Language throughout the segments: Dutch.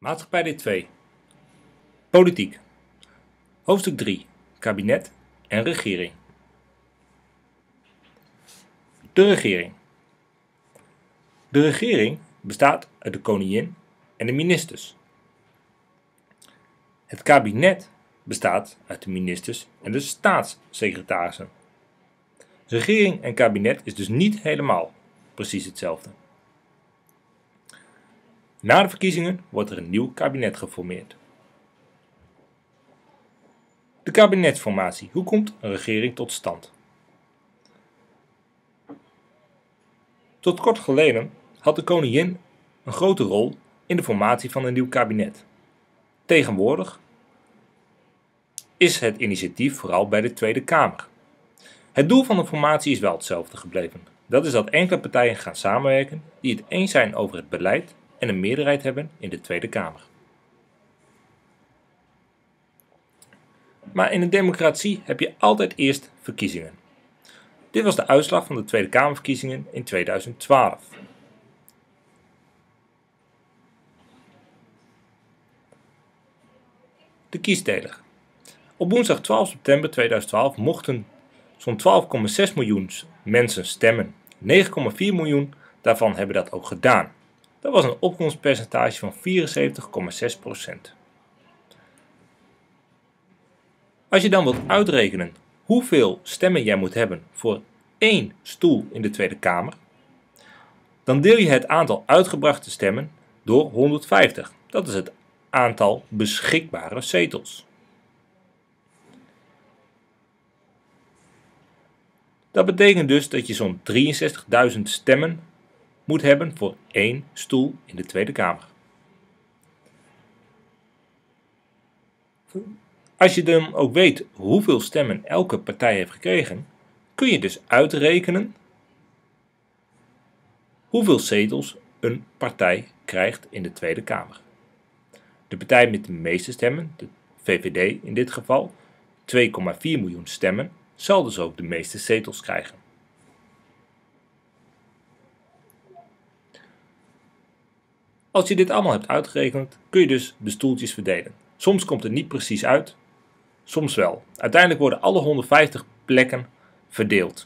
Maatschappij deel 2. Politiek. Hoofdstuk 3. Kabinet en regering. De regering. De regering bestaat uit de koningin en de ministers. Het kabinet bestaat uit de ministers en de staatssecretarissen. Regering en kabinet is dus niet helemaal precies hetzelfde. Na de verkiezingen wordt er een nieuw kabinet geformeerd. De kabinetsformatie. Hoe komt een regering tot stand? Tot kort geleden had de koningin een grote rol in de formatie van een nieuw kabinet. Tegenwoordig is het initiatief vooral bij de Tweede Kamer. Het doel van de formatie is wel hetzelfde gebleven. Dat is dat enkele partijen gaan samenwerken die het eens zijn over het beleid en een meerderheid hebben in de Tweede Kamer. Maar in een democratie heb je altijd eerst verkiezingen. Dit was de uitslag van de Tweede Kamerverkiezingen in 2012. De kiesdeler. Op woensdag 12 september 2012 mochten zo'n 12,6 miljoen mensen stemmen. 9,4 miljoen daarvan hebben dat ook gedaan. Dat was een opkomstpercentage van 74,6%. Als je dan wilt uitrekenen hoeveel stemmen jij moet hebben voor 1 stoel in de Tweede Kamer, dan deel je het aantal uitgebrachte stemmen door 150. Dat is het aantal beschikbare zetels. Dat betekent dus dat je zo'n 63.000 stemmen moet hebben voor 1 stoel in de Tweede Kamer. Als je dan ook weet hoeveel stemmen elke partij heeft gekregen, kun je dus uitrekenen hoeveel zetels een partij krijgt in de Tweede Kamer. De partij met de meeste stemmen, de VVD in dit geval, 2,4 miljoen stemmen, zal dus ook de meeste zetels krijgen. Als je dit allemaal hebt uitgerekend, kun je dus de stoeltjes verdelen. Soms komt het niet precies uit, soms wel. Uiteindelijk worden alle 150 plekken verdeeld.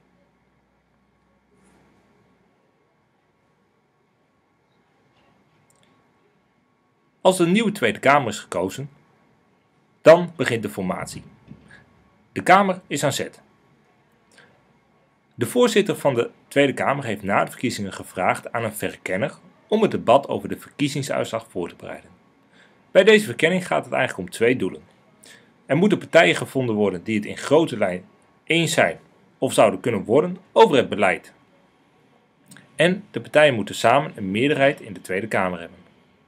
Als de nieuwe Tweede Kamer is gekozen, dan begint de formatie. De Kamer is aan zet. De voorzitter van de Tweede Kamer heeft na de verkiezingen gevraagd aan een verkenner om het debat over de verkiezingsuitslag voor te bereiden. Bij deze verkenning gaat het eigenlijk om 2 doelen. Er moeten partijen gevonden worden die het in grote lijn eens zijn of zouden kunnen worden over het beleid. En de partijen moeten samen een meerderheid in de Tweede Kamer hebben.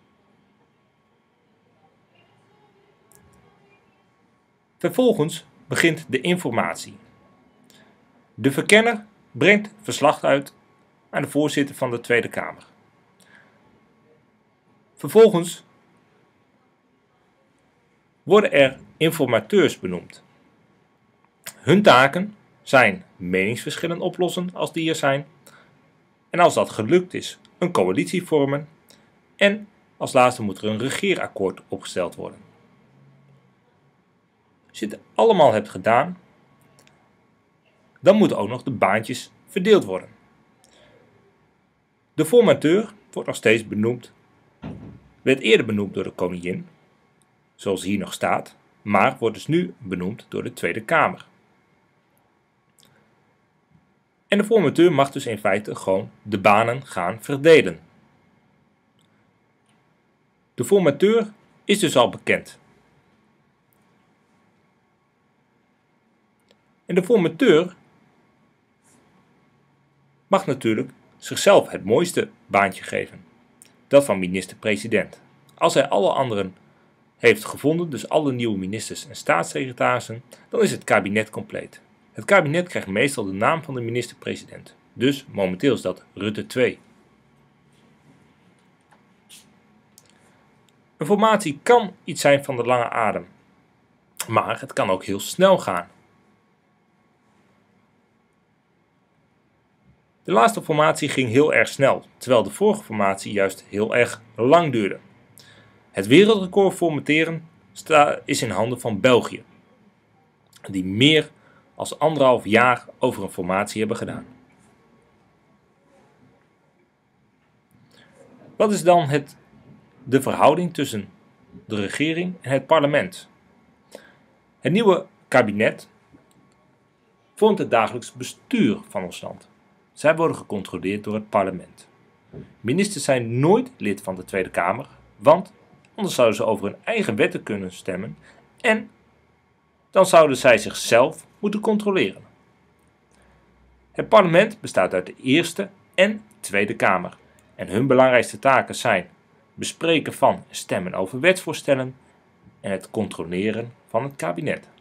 Vervolgens begint de informatie. De verkenner brengt verslag uit aan de voorzitter van de Tweede Kamer. Vervolgens worden er informateurs benoemd. Hun taken zijn meningsverschillen oplossen als die er zijn. En als dat gelukt is, een coalitie vormen. En als laatste moet er een regeerakkoord opgesteld worden. Als je het allemaal hebt gedaan, dan moeten ook nog de baantjes verdeeld worden. De formateur wordt nog steeds benoemd, werd eerder benoemd door de koningin, zoals hier nog staat, maar wordt dus nu benoemd door de Tweede Kamer. En de formateur mag dus in feite gewoon de banen gaan verdelen. De formateur is dus al bekend. En de formateur mag natuurlijk zichzelf het mooiste baantje geven. Dat van minister-president. Als hij alle anderen heeft gevonden, dus alle nieuwe ministers en staatssecretarissen, dan is het kabinet compleet. Het kabinet krijgt meestal de naam van de minister-president. Dus momenteel is dat Rutte 2. Een formatie kan iets zijn van de lange adem. Maar het kan ook heel snel gaan. De laatste formatie ging heel erg snel, terwijl de vorige formatie juist heel erg lang duurde. Het wereldrecord formateren is in handen van België, die meer dan 1,5 jaar over een formatie hebben gedaan. Wat is dan de verhouding tussen de regering en het parlement? Het nieuwe kabinet vormt het dagelijks bestuur van ons land. Zij worden gecontroleerd door het parlement. Ministers zijn nooit lid van de Tweede Kamer, want anders zouden ze over hun eigen wetten kunnen stemmen en dan zouden zij zichzelf moeten controleren. Het parlement bestaat uit de Eerste en Tweede Kamer en hun belangrijkste taken zijn bespreken van en stemmen over wetsvoorstellen en het controleren van het kabinet.